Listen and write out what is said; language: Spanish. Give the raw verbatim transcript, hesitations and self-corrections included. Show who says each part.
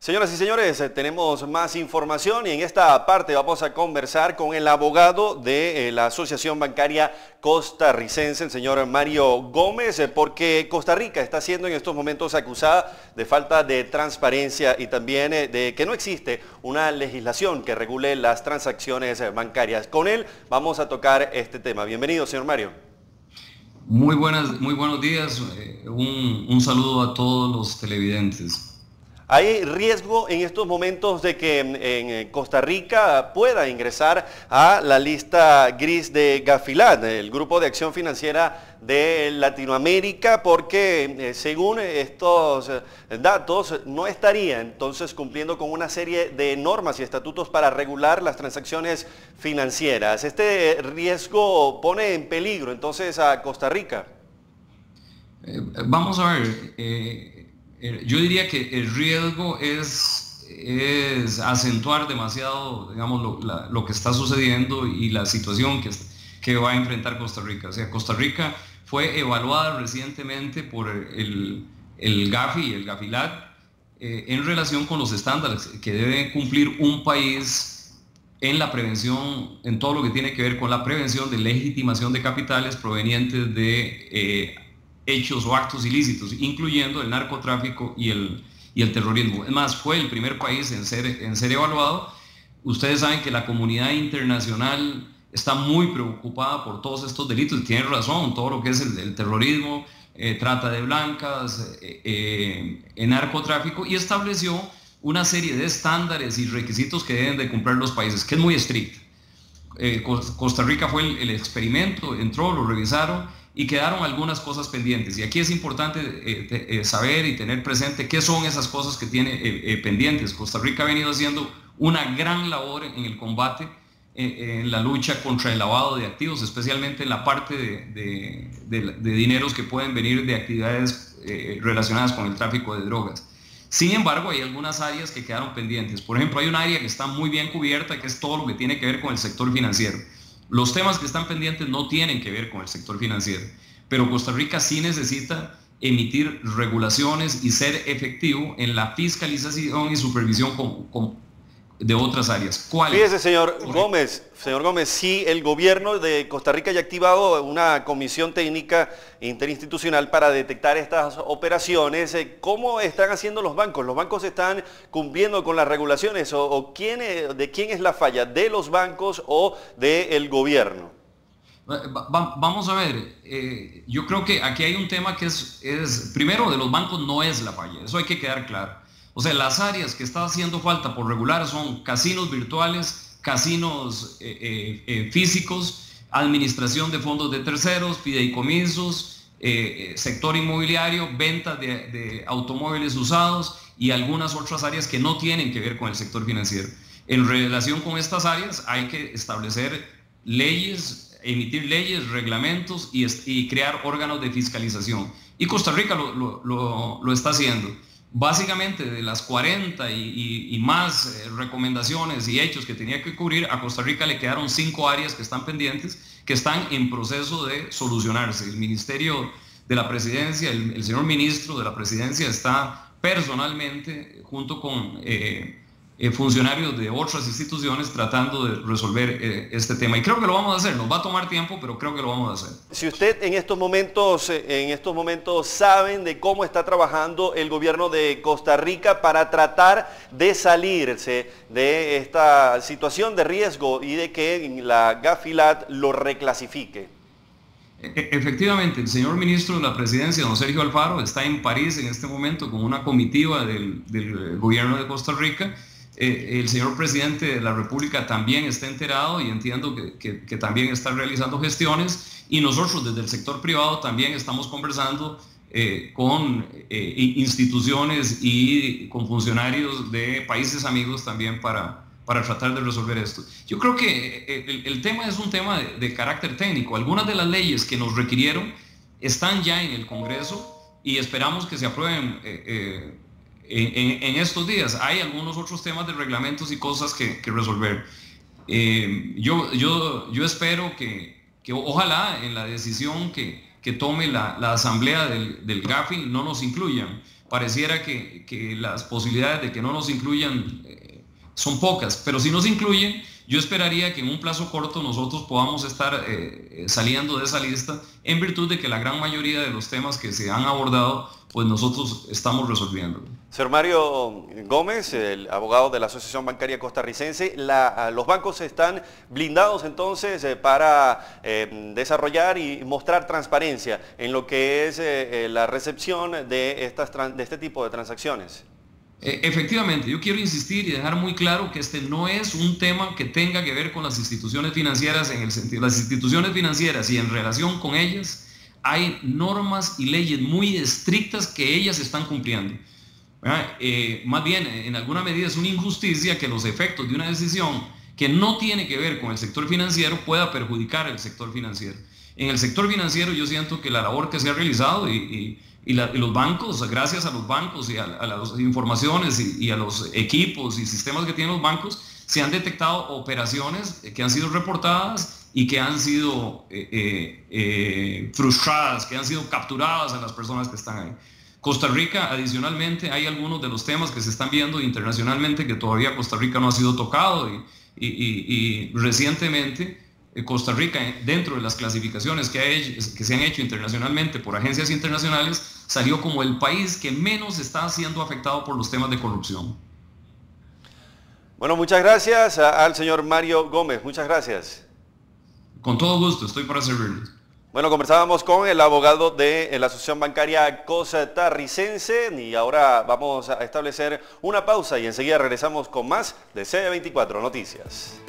Speaker 1: Señoras y señores, eh, tenemos más información y en esta parte vamos a conversar con el abogado de eh, la Asociación Bancaria Costarricense, el señor Mario Gómez, eh, porque Costa Rica está siendo en estos momentos acusada de falta de transparencia y también eh, de que no existe una legislación que regule las transacciones eh, bancarias. Con él vamos a tocar este tema. Bienvenido, señor Mario.
Speaker 2: Muy, buenas, muy buenos días, eh, un, un saludo a todos los televidentes.
Speaker 1: ¿Hay riesgo en estos momentos de que en Costa Rica pueda ingresar a la lista gris de Gafilat, el Grupo de Acción Financiera de Latinoamérica? Porque eh, según estos datos no estaría entonces cumpliendo con una serie de normas y estatutos para regular las transacciones financieras. ¿Este riesgo pone en peligro entonces a Costa Rica?
Speaker 2: Eh, vamos a ver. Eh... Yo diría que el riesgo es, es acentuar demasiado, digamos, lo, la, lo que está sucediendo y la situación que, que va a enfrentar Costa Rica. O sea, Costa Rica fue evaluada recientemente por el, el Gafi, el Gafilat, eh, en relación con los estándares que debe cumplir un país en la prevención, en todo lo que tiene que ver con la prevención de legitimación de capitales provenientes de eh, hechos o actos ilícitos, incluyendo el narcotráfico y el, y el terrorismo. Es más, fue el primer país en ser, en ser evaluado. Ustedes saben que la comunidad internacional está muy preocupada por todos estos delitos, y tienen razón, todo lo que es el, el terrorismo, eh, trata de blancas, eh, eh, el narcotráfico, y estableció una serie de estándares y requisitos que deben de cumplir los países, que es muy estricta. Eh, Costa Rica fue el, el experimento, entró, lo revisaron, y quedaron algunas cosas pendientes. Y aquí es importante eh, eh, saber y tener presente qué son esas cosas que tiene eh, eh, pendientes. Costa Rica ha venido haciendo una gran labor en el combate, eh, en la lucha contra el lavado de activos, especialmente en la parte de, de, de, de dineros que pueden venir de actividades eh, relacionadas con el tráfico de drogas. Sin embargo, hay algunas áreas que quedaron pendientes. Por ejemplo, hay un área que está muy bien cubierta, que es todo lo que tiene que ver con el sector financiero. Los temas que están pendientes no tienen que ver con el sector financiero, pero Costa Rica sí necesita emitir regulaciones y ser efectivo en la fiscalización y supervisión con, con, de otras áreas. ¿Cuáles?
Speaker 1: Fíjese, señor Gómez, señor Gómez, sí, el gobierno de Costa Rica ya ha activado una comisión técnica interinstitucional para detectar estas operaciones. ¿Cómo están haciendo los bancos? ¿Los bancos están cumpliendo con las regulaciones? ¿O, o quién es, de quién es la falla? ¿De los bancos o del gobierno?
Speaker 2: Vamos a ver, eh, yo creo que aquí hay un tema que es, es, primero, de los bancos no es la falla, eso hay que quedar claro. O sea, las áreas que está haciendo falta por regular son casinos virtuales, casinos eh, eh, eh, físicos, administración de fondos de terceros, fideicomisos, eh, sector inmobiliario, venta de, de automóviles usados y algunas otras áreas que no tienen que ver con el sector financiero. En relación con estas áreas hay que establecer leyes, emitir leyes, reglamentos y, y crear órganos de fiscalización. Y Costa Rica lo, lo, lo, lo está haciendo. Básicamente, de las cuarenta y, y, y más eh, recomendaciones y hechos que tenía que cubrir, a Costa Rica le quedaron cinco áreas que están pendientes, que están en proceso de solucionarse. El Ministerio de la Presidencia, el, el señor ministro de la Presidencia está personalmente, junto con eh, eh, funcionarios de otras instituciones, tratando de resolver eh, este tema. Y creo que lo vamos a hacer, nos va a tomar tiempo, pero creo que lo vamos a hacer.
Speaker 1: Si usted en estos momentos, en estos momentos saben de cómo está trabajando el gobierno de Costa Rica para tratar de salirse de esta situación de riesgo y de que la Gafilat lo reclasifique.
Speaker 2: Efectivamente, el señor ministro de la Presidencia, don Sergio Alfaro, está en París en este momento con una comitiva del, del gobierno de Costa Rica. Eh, el señor presidente de la República también está enterado y entiendo que, que, que también está realizando gestiones, y nosotros desde el sector privado también estamos conversando eh, con eh, instituciones y con funcionarios de países amigos también para, para tratar de resolver esto. Yo creo que el, el tema es un tema de, de carácter técnico. Algunas de las leyes que nos requirieron están ya en el Congreso y esperamos que se aprueben eh, eh, En, en estos días. Hay algunos otros temas de reglamentos y cosas que, que resolver. Eh, yo, yo, yo espero que, que ojalá en la decisión que, que tome la, la asamblea del, del Gafi no nos incluyan, pareciera que, que las posibilidades de que no nos incluyan eh, son pocas, pero si nos incluyen, yo esperaría que en un plazo corto nosotros podamos estar eh, saliendo de esa lista en virtud de que la gran mayoría de los temas que se han abordado, pues nosotros estamos resolviendo.
Speaker 1: Señor Mario Gómez, el abogado de la Asociación Bancaria Costarricense, la, los bancos están blindados entonces eh, para eh, desarrollar y mostrar transparencia en lo que es eh, la recepción de, estas, de este tipo de transacciones.
Speaker 2: Efectivamente, yo quiero insistir y dejar muy claro que este no es un tema que tenga que ver con las instituciones financieras en el sentido, las instituciones financieras y en relación con ellas hay normas y leyes muy estrictas que ellas están cumpliendo. Eh, más bien, en alguna medida es una injusticia que los efectos de una decisión que no tiene que ver con el sector financiero pueda perjudicar el sector financiero. En el sector financiero yo siento que la labor que se ha realizado y, y Y, la, y los bancos, gracias a los bancos y a, a las informaciones y, y a los equipos y sistemas que tienen los bancos, se han detectado operaciones que han sido reportadas y que han sido eh, eh, eh, frustradas, que han sido capturadas a las personas que están ahí. Costa Rica, adicionalmente, hay algunos de los temas que se están viendo internacionalmente que todavía Costa Rica no ha sido tocado y, y, y, y recientemente Costa Rica, dentro de las clasificaciones que, ha hecho, que se han hecho internacionalmente por agencias internacionales, salió como el país que menos está siendo afectado por los temas de corrupción.
Speaker 1: Bueno, muchas gracias al señor Mario Gómez. Muchas gracias.
Speaker 2: Con todo gusto, estoy para servirles.
Speaker 1: Bueno, conversábamos con el abogado de la Asociación Bancaria Costarricense y ahora vamos a establecer una pausa y enseguida regresamos con más de C veinticuatro Noticias.